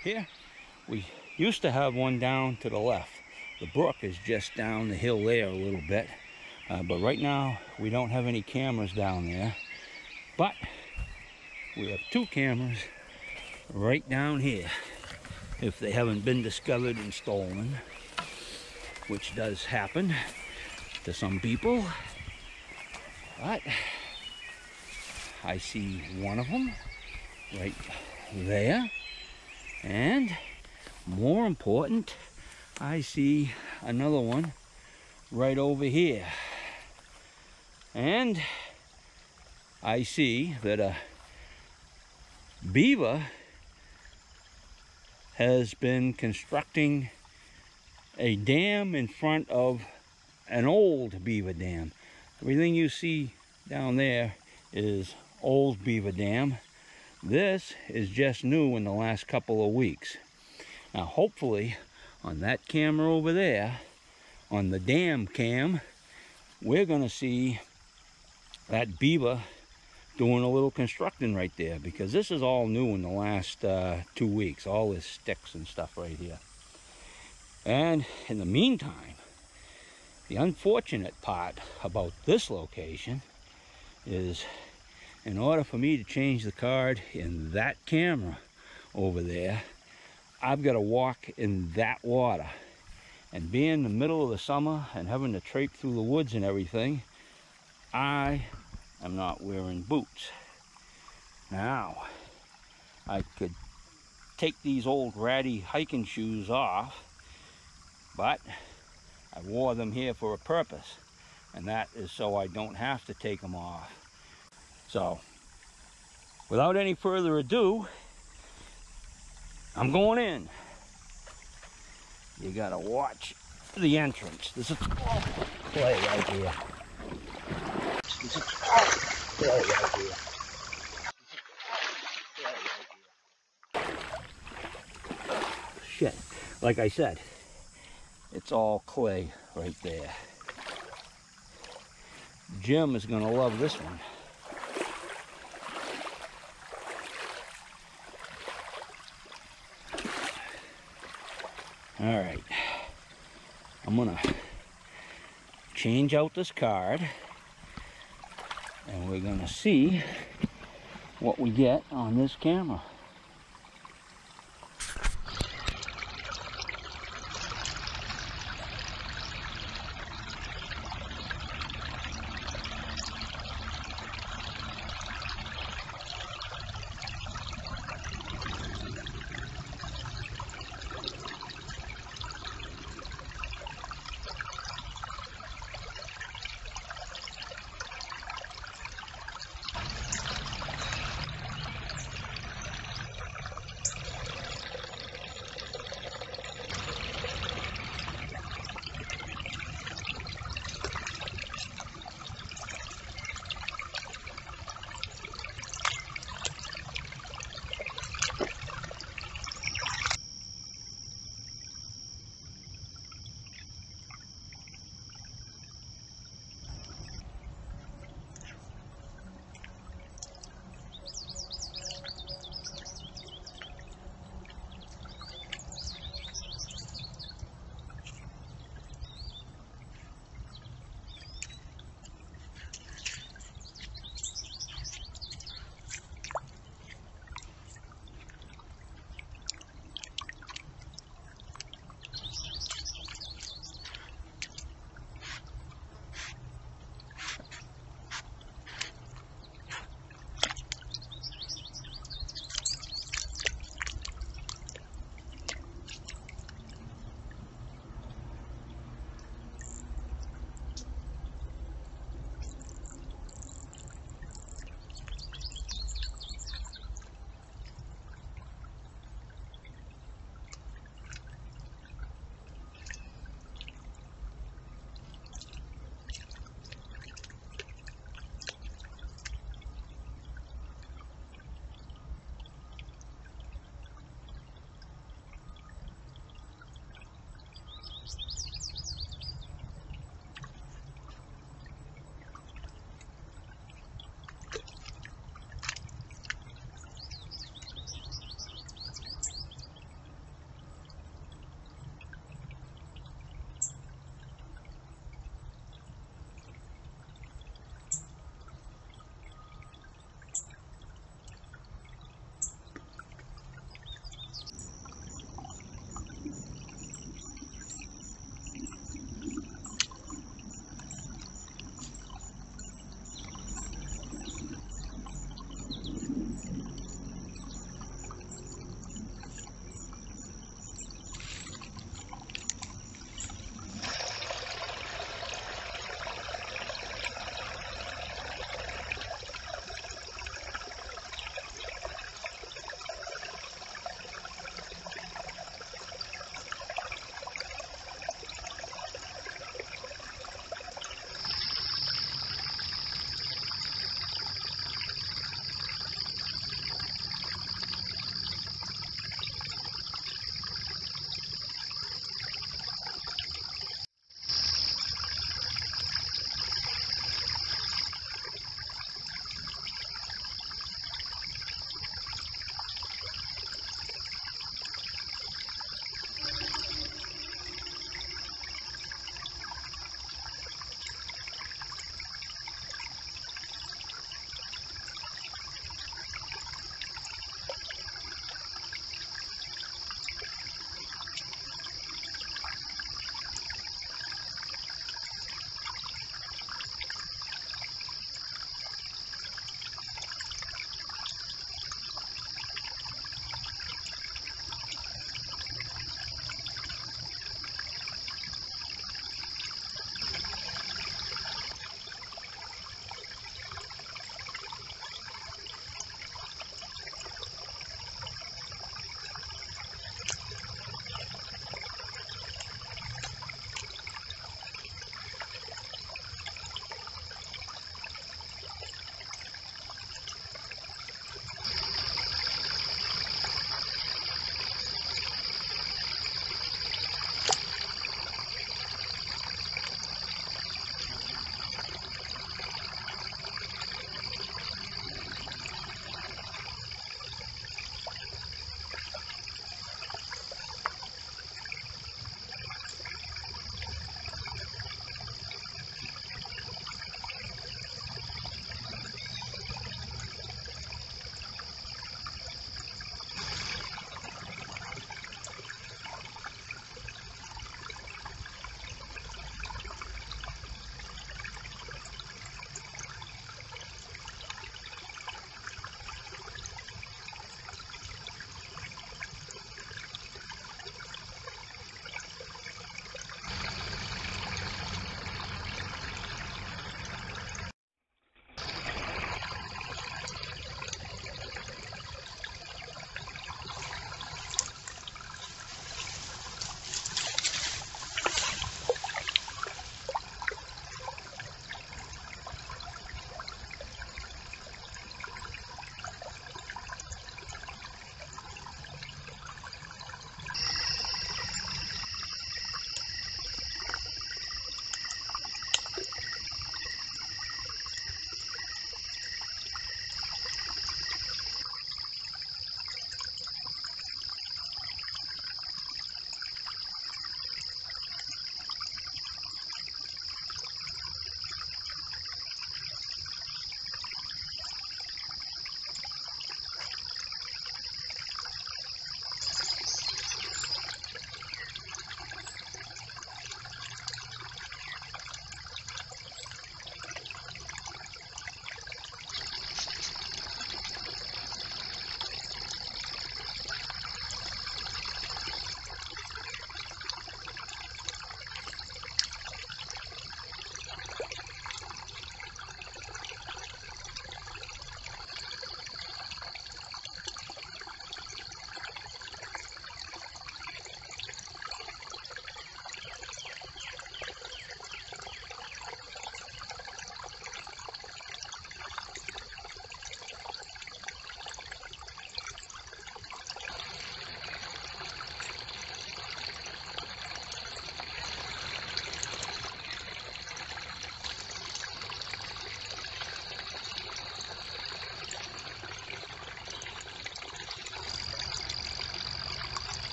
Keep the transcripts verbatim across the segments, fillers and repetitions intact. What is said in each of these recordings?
here. We used to have one down to the left. The brook is just down the hill there a little bit. Uh, but right now, we don't have any cameras down there. But we have two cameras right down here, if they haven't been discovered and stolen, which does happen to some people. But I see one of them right there, and more important, I see another one right over here. And I see that a beaver has been constructing a dam in front of an old beaver dam. Everything you see down there is old beaver dam. This is just new in the last couple of weeks. Now hopefully on that camera over there, on the dam cam, we're gonna see that beaver doing a little constructing right there, because this is all new in the last uh, two weeks, all this sticks and stuff right here. And in the meantime, the unfortunate part about this location is, in order for me to change the card in that camera over there, I've got to walk in that water. And being in the middle of the summer and having to trape through the woods and everything, I am not wearing boots. Now, I could take these old ratty hiking shoes off, but I wore them here for a purpose, and that is so I don't have to take them off. So, without any further ado, I'm going in. You gotta watch the entrance. This is all clay right here. This is all clay right here. Shit, like I said, it's all clay right there. Jim is gonna love this one. All right, I'm gonna change out this card, and we're gonna see what we get on this camera.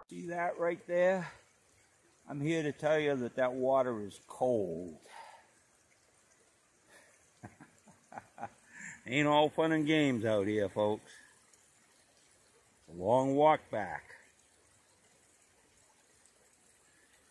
See that right there? I'm here to tell you that that water is cold. Ain't all fun and games out here, folks. It's a long walk back.